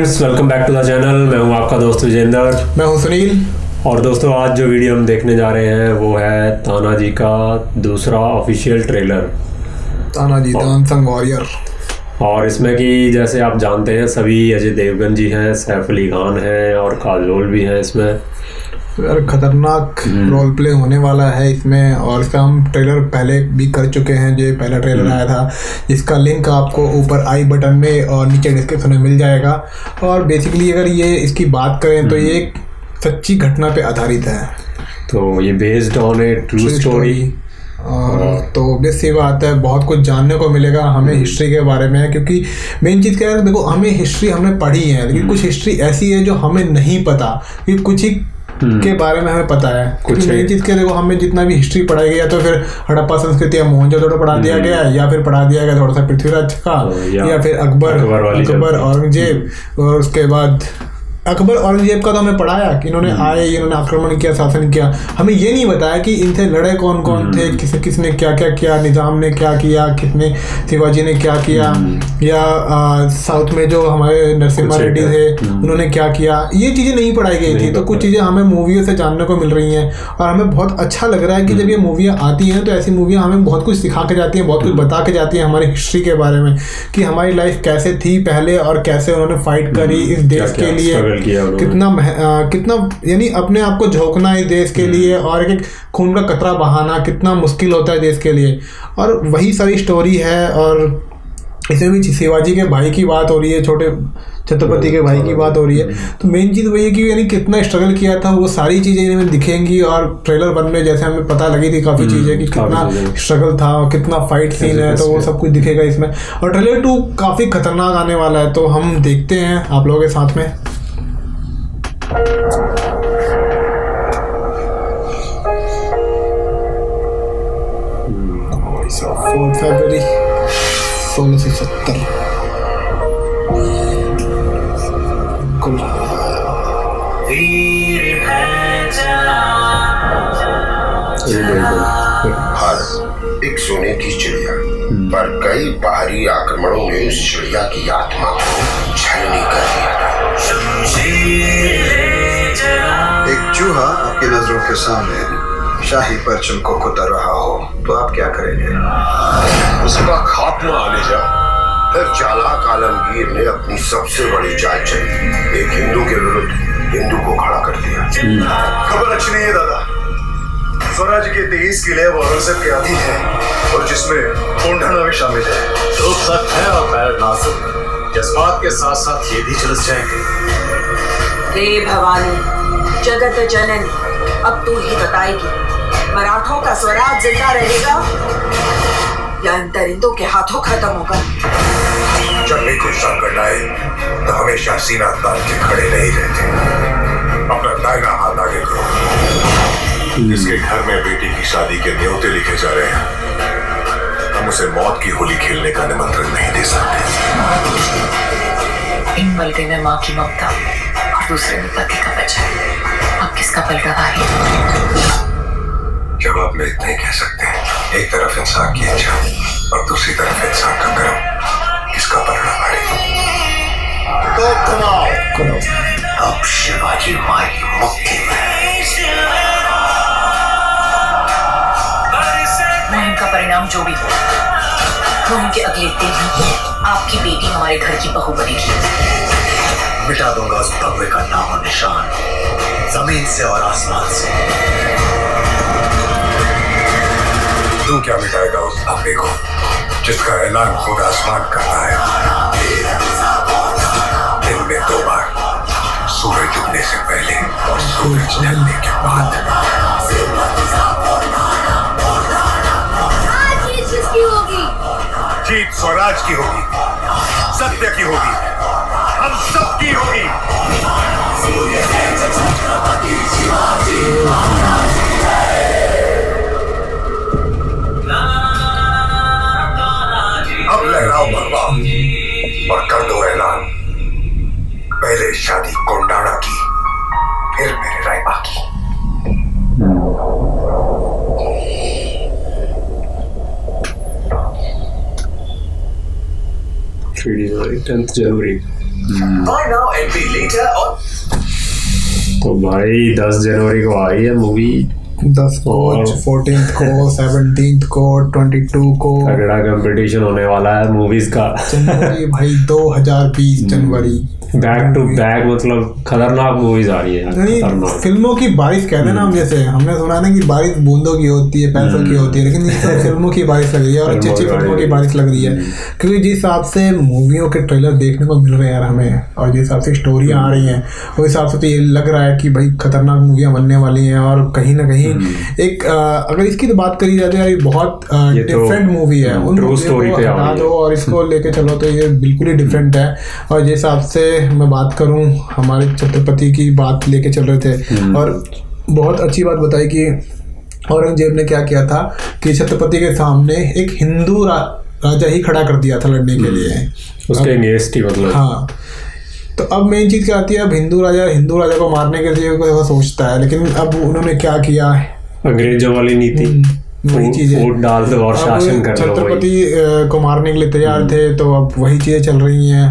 Friends, welcome back to the channel. मैं हूं आपका दोस्त विजेंद्र। मैं हूं सुनील। और दोस्तों, आज जो वीडियो हम देखने जा रहे हैं वो है तानाजी का दूसरा official trailer, Tanaji the unsung warrior. और इसमें कि जैसे आप जानते हैं सभी अजय देवगन जी हैं, सैफ अली खान हैं और काजोल भी हैं इसमें। यार खतरनाक रोल प्ले होने वाला है इसमें। और इसका हम ट्रेलर पहले भी कर चुके हैं, जो पहला ट्रेलर आया था, जिसका लिंक आपको ऊपर आई बटन में और नीचे डिस्क्रिप्शन में मिल जाएगा। और बेसिकली अगर ये इसकी बात करें तो ये एक सच्ची घटना पे आधारित है। तो ये based on a true story. और तो ऑब्वियस सी बात है, बहुत कुछ जानने को मिलेगा हमें हिस्ट्री के बारे में। क्योंकि मेन चीज़ क्या है, देखो हमें हिस्ट्री हमने पढ़ी है, लेकिन कुछ हिस्ट्री ऐसी है जो हमें नहीं पता, क्योंकि कुछ ही के बारे में हमें पता है। कुछ मेन चीज़ क्या, देखो हमें जितना भी हिस्ट्री पढ़ाई गया तो फिर हड़प्पा संस्कृति या मोहनजोदड़ो पढ़ा दिया गया, या फिर पढ़ा दिया गया थोड़ा सा पृथ्वीराज का, या फिर अकबर औरंगजेब। और उसके बाद अकबर औरंगजेब का तो हमें पढ़ाया कि इन्होंने आए, इन्होंने आक्रमण किया, शासन किया। हमें ये नहीं बताया कि इनसे लड़े कौन कौन थे, किसने क्या क्या किया, निजाम ने क्या किया, किसने, शिवाजी ने क्या किया, या साउथ में जो हमारे नरसिम्हा रेड्डी थे उन्होंने क्या किया। ये चीज़ें नहीं पढ़ाई गई थी। तो कुछ चीज़ें हमें मूवियों से जानने को मिल रही हैं और हमें बहुत अच्छा लग रहा है कि जब ये मूवियाँ आती हैं तो ऐसी मूवियाँ हमें बहुत कुछ सिखा के जाती हैं, बहुत कुछ बता के जाती हैं हमारी हिस्ट्री के बारे में, कि हमारी लाइफ कैसे थी पहले और कैसे उन्होंने फाइट करी इस देश के लिए, कितना यानी अपने आप को झोंकना इस देश के लिए, और एक खून का कतरा बहाना कितना मुश्किल होता है देश के लिए। और वही सारी स्टोरी है। और इसमें भी शिवाजी के भाई की बात हो रही है, छोटे छत्रपति के भाई की बात हो रही है। तो मेन चीज़ वही है कि यानी कितना स्ट्रगल किया था, वो सारी चीज़ें इनमें दिखेंगी। और ट्रेलर बनने जैसे हमें पता लगी थी काफ़ी चीज़ें कि कितना स्ट्रगल था और कितना फाइट सीन है, तो वो सब कुछ दिखेगा इसमें। और ट्रेलर 2 काफ़ी खतरनाक आने वाला है, तो हम देखते हैं आप लोगों के साथ में। 4 फरवरी 1670। भारत एक सोने की चिड़िया, पर कई बाहरी आक्रमणों ने उस चिड़िया की आत्मा को छलनी कर दिया था। एक चूहा आपकी नजरों के सामने शाही परचम को कुतर रहा हो तो आप क्या करेंगे? उसका खात्मा आने जा। फिर चालाक आलमगीर ने अपनी सबसे बड़ी चाल चली, एक हिंदू के विरुद्ध हिंदू को खड़ा कर दिया। खबर अच्छी नहीं है दादा। स्वराज के 23 किले अब औरंगजेब के अधीन है, और जिसमें कोंढाणा भी शामिल है। रूप सख्त है और पैर नाजुक, जज्बात के साथ साथ ये भी झुलस जाएंगे। हे भवानी जगत जननी, अब तू ही बताएगी, मराठों का स्वराज जिंदा रहेगा या इन दरिंदों के हाथों खत्म होगा? जब भी कोई संकट आए तो हमेशा सीना तान के खड़े नहीं रहते। अपना दाहिना हाथ आगे करो। जिसके घर में बेटी की शादी के न्योते लिखे जा रहे हैं, हम उसे मौत की होली खेलने का निमंत्रण नहीं दे सकते। इन मलबे में माँ की ममता और दूसरे में पति का बचाव, अब किसका पलटा भारी? जवाब में इतना ही कह सकते हैं, एक तरफ इंसान की इच्छा और दूसरी तरफ इंसान का कर्म, किसका पलड़ा भारी? तो थमाओ। अब शिवाजी माई मुक्ति में। मुहिम का परिणाम जो भी हो, मुहिम के अगले दिन आपकी बेटी हमारे घर की बहू बनेगी। मिटा दूंगा उस भगवे का नाम और निशान, जमीन से और आसमान से। तू क्या मिटाएगा उस भगवे को जिसका ऐलान खुद आसमान करता है? दिन में 2 बार, सूरज डूबने से पहले और सूरज ढलने के बाद। आज जीत किसकी होगी? जीत स्वराज की होगी, सत्य की होगी, हम सब की होगी। अब लहराओ भगवा और कर दो ऐलान, पहले शादी कोंडाणा की, फिर मेरे रायबा की। 10th January. Buy now and pay later on. तो भाई 10 जनवरी को आई है मूवी, 10 को, 14 को, 17 को, 22 को तगड़ा कंपटीशन होने वाला है मूवीज का। जनवरी भाई 2020 जनवरी बैक टू बैक, मतलब खतरनाक मूवीज आ रही है यार। फिल्मों की बारिश कहते हैं ना हम, जैसे हमने सुना ना कि बारिश बूंदों की होती है, पैसों की होती है, लेकिन ये फिल्मों की बारिश लग रही है और अच्छी अच्छी फिल्मों की बारिश लग रही है। क्योंकि जिस हिसाब से मूवियों के ट्रेलर देखने को मिल रहे हैं यार हमें, और जिस हिसाब से स्टोरियाँ आ रही हैं उस हिसाब से तो ये लग रहा है कि भाई खतरनाक मूवियाँ बनने वाली हैं। और कहीं ना कहीं एक अगर इसकी तो बात करी जाए तो यार ये बहुत डिफरेंट मूवी है, उन मूवी को हटा दो और इसको लेके चलो तो ये बिल्कुल ही डिफरेंट है। और जिस हिसाब से मैं बात करूं, हमारे छत्रपति की बात लेके चल रहे थे और बहुत अच्छी बात बताई कि औरंगजेब ने क्या किया था कि छत्रपति के सामने एक हिंदू राजा ही खड़ा कर दिया था लड़ने के लिए, उसके अगेंस्ट ही, मतलब। हाँ, तो अब मेन चीज़ क्या आती है, अब हिंदू राजा को मारने के लिए कोई सोचता है, लेकिन अब उन्होंने क्या किया, अंग्रेजों वाली नीति, वही चीजें वोट डाल दो और शासन कर लो। छत्रपति को मारने के लिए तैयार थे, तो अब वही चीज़ें चल रही हैं।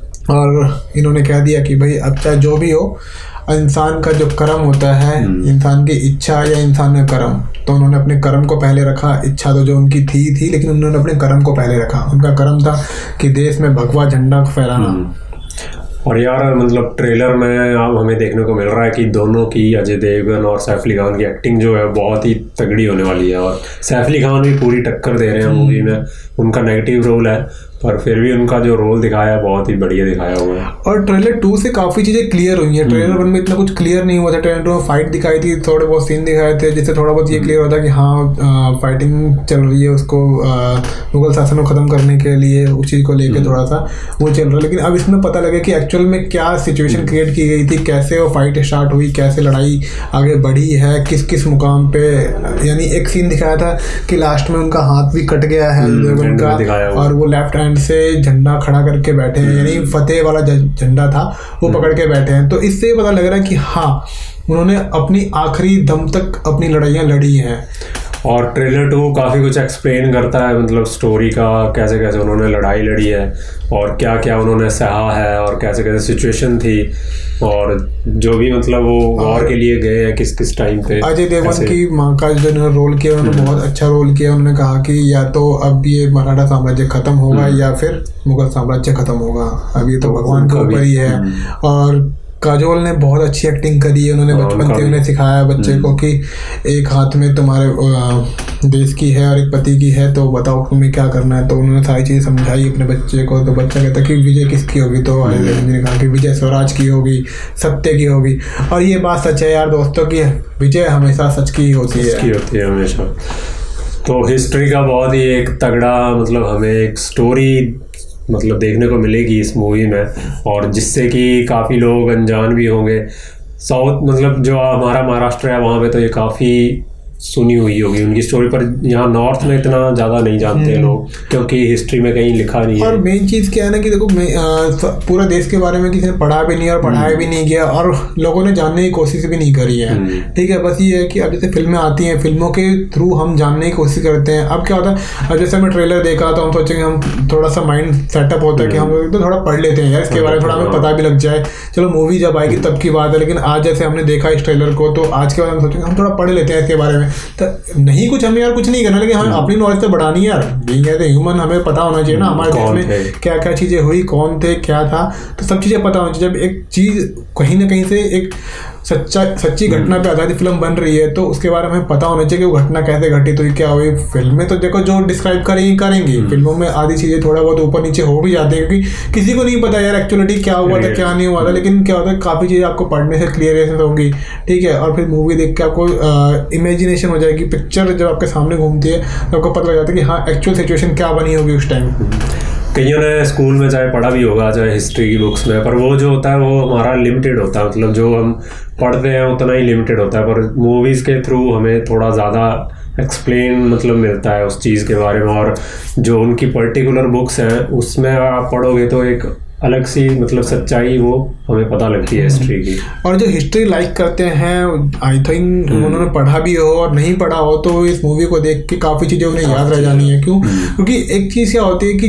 और इन्होंने कह दिया कि भाई अब चाहे जो भी हो, इंसान का जो कर्म होता है, इंसान की इच्छा या इंसान का कर्म, तो उन्होंने अपने कर्म को पहले रखा। इच्छा तो जो उनकी थी लेकिन उन्होंने अपने कर्म को पहले रखा। उनका कर्म था कि देश में भगवा झंडा फहराना। और यार मतलब ट्रेलर में अब हमें देखने को मिल रहा है कि दोनों की, अजय देवगन और सैफ अली खान की एक्टिंग जो है बहुत ही तगड़ी होने वाली है। और सैफ अली खान भी पूरी टक्कर दे रहे हैं मूवी में। उनका नेगेटिव रोल है पर फिर भी उनका जो रोल दिखाया है बहुत ही बढ़िया दिखाया हुआ है। और ट्रेलर 2 से काफ़ी चीज़ें क्लियर हुई हैं। ट्रेलर 1 में इतना कुछ क्लियर नहीं हुआ था। ट्रेलर 2 में फाइट दिखाई थी, थोड़े बहुत सीन दिखाए थे जिससे थोड़ा बहुत ये क्लियर होता कि हाँ फाइटिंग चल रही है, उसको मुगल शासन को ख़त्म करने के लिए उस चीज़ को लेकर थोड़ा सा वो चल रहा है। लेकिन अब इसमें पता लगे कि एक्चुअल में क्या सिचुएशन क्रिएट की गई थी, कैसे वो फाइट स्टार्ट हुई, कैसे लड़ाई आगे बढ़ी है, किस किस मुकाम पे। यानी एक सीन दिखाया था कि लास्ट में उनका हाथ भी कट गया है उनका, और वो लेफ्ट हैंड से झंडा खड़ा करके बैठे हैं, यानी फतेह वाला झंडा था वो पकड़ के बैठे हैं। तो इससे पता लग रहा है कि हाँ उन्होंने अपनी आखिरी दम तक अपनी लड़ाइयाँ लड़ी हैं। और ट्रेलर 2 काफ़ी कुछ एक्सप्लेन करता है, मतलब स्टोरी का, कैसे कैसे उन्होंने लड़ाई लड़ी है और क्या क्या उन्होंने सहा है और कैसे कैसे सिचुएशन थी और जो भी मतलब वो वॉर के लिए गए हैं किस किस टाइम पे। अजय देवगन की माँ का जो उन्होंने रोल किया, उन्होंने बहुत अच्छा रोल किया। उन्होंने कहा कि या तो अब ये मराठा साम्राज्य खत्म होगा या फिर मुगल साम्राज्य खत्म होगा, अब ये तो भगवान के ऊपर ही है। और काजोल ने बहुत अच्छी एक्टिंग करी है। उन्होंने बचपन से उन्हें सिखाया बच्चे को कि एक हाथ में तुम्हारे देश की है और एक पति की है, तो बताओ तुम्हें क्या करना है। तो उन्होंने सारी चीज़ें समझाई अपने बच्चे को। तो बच्चा कहता कि विजय किसकी होगी, तो अजय देवगन ने कहा कि विजय स्वराज की होगी, सत्य की होगी। और ये बात सच है यार दोस्तों की विजय हमेशा सच की होती है हमेशा। तो हिस्ट्री का बहुत ही एक तगड़ा मतलब हमें एक स्टोरी मतलब देखने को मिलेगी इस मूवी में, और जिससे कि काफ़ी लोग अनजान भी होंगे। साउथ मतलब जो हमारा महाराष्ट्र है वहाँ पे तो ये काफ़ी सुनी हुई होगी उनकी स्टोरी, पर यहाँ नॉर्थ में इतना ज़्यादा नहीं जानते हैं लोग, क्योंकि हिस्ट्री में कहीं लिखा नहीं है। और मेन चीज़ क्या है ना कि देखो पूरा देश के बारे में किसी ने पढ़ा भी नहीं और पढ़ाया भी नहीं गया, और लोगों ने जानने की कोशिश भी नहीं करी है। ठीक है, बस ये है कि अब जैसे फिल्में आती हैं, फिल्मों के थ्रू हम जानने की कोशिश करते हैं। अब क्या होता है, अब जैसे हमें ट्रेलर देखा तो हम सोचेंगे, हम थोड़ा सा माइंड सेटअप होता है कि हम तो थोड़ा पढ़ लेते हैं यार इसके बारे में, थोड़ा हमें पता भी लग जाए, चलो मूवी जब आएगी तब की बात है। लेकिन आज जैसे हमने देखा इस ट्रेलर को, तो आज के बाद हम सोचेंगे हम थोड़ा पढ़ लेते हैं इसके बारे में। तो नहीं कुछ हमें यार कुछ नहीं करना, लेकिन हमें अपनी नॉलेज तो बढ़ानी है यार। बीइंग एज ए ह्यूमन हमें पता होना चाहिए ना हमारे देश में क्या क्या चीज़ें हुई, कौन थे, क्या था, तो सब चीज़ें पता होनी चाहिए। जब एक चीज़ कहीं ना कहीं से एक सच्ची घटना पे आधारित फिल्म बन रही है तो उसके बारे में हमें पता होना चाहिए कि वो घटना कैसे घटी, तो क्या हुई। फिल्में तो देखो जो डिस्क्राइब करेंगी, फिल्मों में आधी चीज़ें थोड़ा बहुत ऊपर नीचे हो भी जाती है, क्योंकि किसी को नहीं पता यार एक्चुअलिटी क्या हुआ था क्या नहीं हुआ था। लेकिन क्या होता है, काफ़ी चीज़ें आपको पढ़ने से क्लियर होंगी, ठीक है। और फिर मूवी देख के आपको इमेजिनेशन हो जाएगी, पिक्चर जब आपके सामने घूमती है तो आपको पता लग जाता है कि हाँ एक्चुअल सिचुएशन क्या बनी होगी उस टाइम। कईयों ने स्कूल में चाहे पढ़ा भी होगा, चाहे हिस्ट्री की बुक्स में, पर वो जो होता है वो हमारा लिमिटेड होता है, मतलब जो हम पढ़ते हैं उतना ही लिमिटेड होता है। पर मूवीज़ के थ्रू हमें थोड़ा ज़्यादा एक्सप्लेन मतलब मिलता है उस चीज़ के बारे में, और जो उनकी पर्टिकुलर बुक्स हैं उसमें आप पढ़ोगे तो एक अलग सी मतलब सच्चाई वो हमें पता लगती है हिस्ट्री की। और जो हिस्ट्री लाइक करते हैं, आई थिंक उन्होंने पढ़ा भी हो और नहीं पढ़ा हो तो इस मूवी को देख के काफ़ी चीज़ें उन्हें याद रह जानी है। क्यों? क्योंकि एक चीज़ क्या होती है कि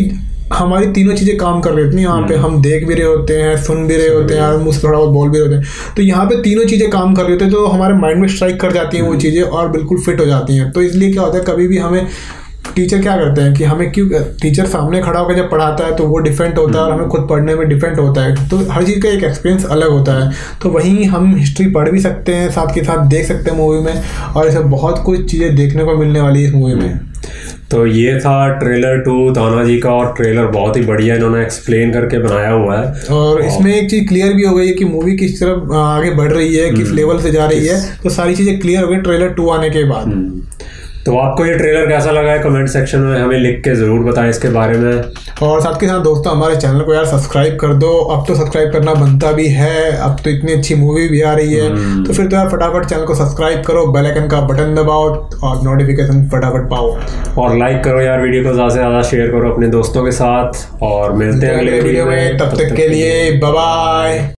हमारी तीनों चीज़ें काम कर रही होती हैं यहाँ पे। हम देख भी रहे होते हैं, सुन भी रहे होते हैं और मुझसे थोड़ा बहुत बोल भी रहे होते हैं। तो यहाँ पे तीनों चीज़ें काम कर रही होती हैं, तो हमारे माइंड में स्ट्राइक कर जाती हैं वो चीज़ें और बिल्कुल फिट हो जाती हैं। तो इसलिए क्या होता है, कभी भी हमें टीचर क्या करते हैं कि हमें क्यों, टीचर सामने खड़ा होकर जब पढ़ाता है तो वो डिफरेंट होता है और हमें खुद पढ़ने में डिफरेंट होता है। तो हर चीज़ का एक एक्सपीरियंस अलग होता है। तो वहीं हम हिस्ट्री पढ़ भी सकते हैं, साथ के साथ देख सकते हैं मूवी में, और ऐसे बहुत कुछ चीज़ें देखने को मिलने वाली है इस मूवी में। तो ये था ट्रेलर 2 तानाजी का, और ट्रेलर बहुत ही बढ़िया इन्होंने एक्सप्लेन करके बनाया हुआ है। और इसमें एक चीज़ क्लियर भी हो गई है कि मूवी किस तरफ आगे बढ़ रही है, किस लेवल से जा रही है। तो सारी चीज़ें क्लियर हो गई ट्रेलर 2 आने के बाद। तो आपको ये ट्रेलर कैसा लगा है कमेंट सेक्शन में हमें लिख के ज़रूर बताएं इसके बारे में। और साथ के साथ दोस्तों हमारे चैनल को यार सब्सक्राइब कर दो, अब तो सब्सक्राइब करना बनता भी है, अब तो इतनी अच्छी मूवी भी आ रही है। तो फिर तो यार फटाफट चैनल को सब्सक्राइब करो, बेल आइकन का बटन दबाओ और नोटिफिकेशन फटाफट पाओ, और लाइक करो यार, वीडियो को ज़्यादा से ज़्यादा शेयर करो अपने दोस्तों के साथ, और मिलते हैं अगले वीडियो में। तब तक के लिए बाय बाय।